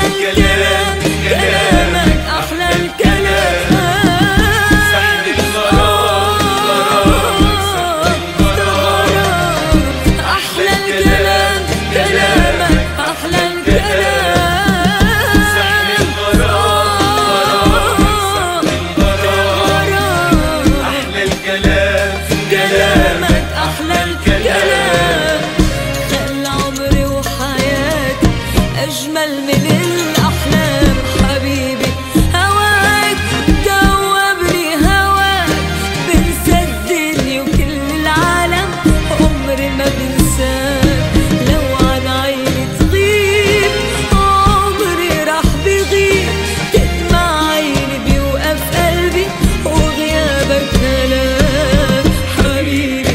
الكلام كلامك أحلى الكلام. سحر الغرام أحلى الكلام كلامك أحلى الكلام. سحر الغرام أحلى الكلام كلامك أحلى الكلام. خلى عمري وحياتي أجمل من الأحلام حبيبي. هواك دوبني هواك بنسى الدنيا وكل العالم عمري ما بنساك. لو عن عيني تغيب عمري راح بغيب تدمع عيني بيوقف قلبي وغيابك هلاك حبيبي.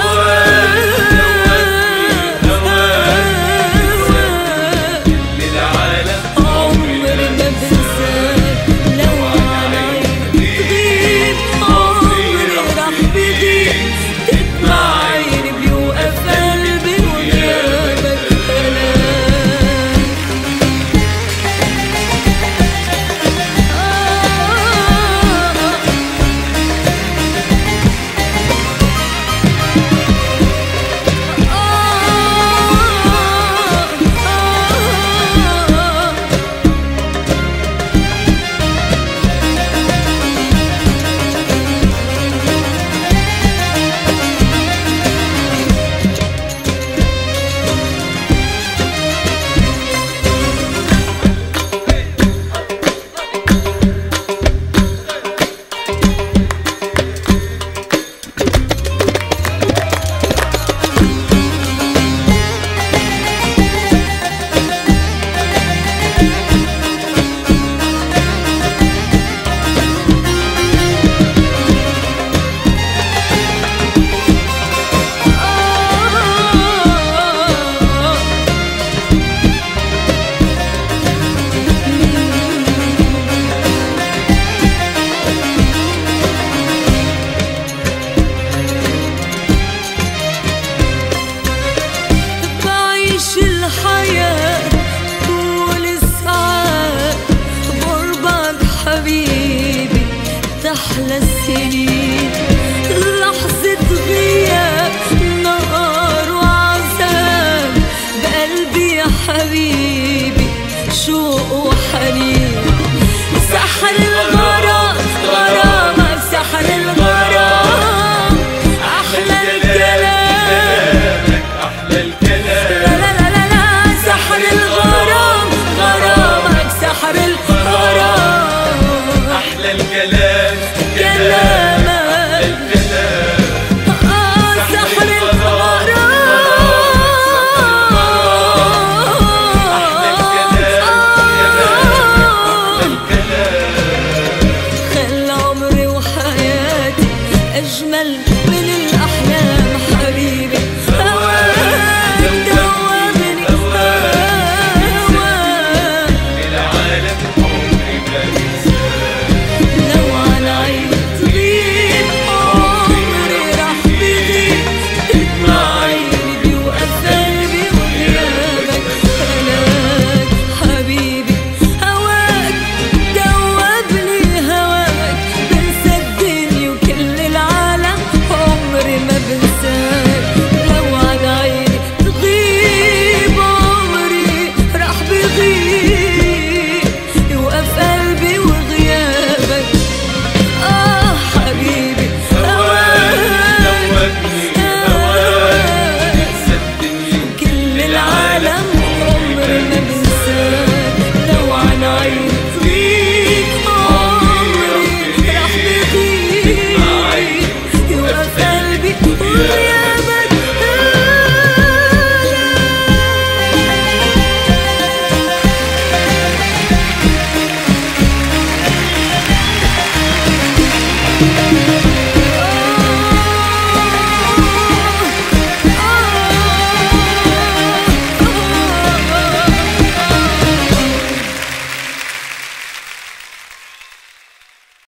الحياة طول الساعات قربك حبيبي تحلى السنين. لحظة غياب نهار وعذاب بقلبي يا حبيبي شوق وحنين. سحر الغرام غرامك سحر الغرام أحلى الكلام أحلى الكلام. سحر الغرام غرامك سحر الغرام أحلى الكلام كلامك سحر الغرام. خلى عمري وحياتي أجمل من الأحلام حبيبي.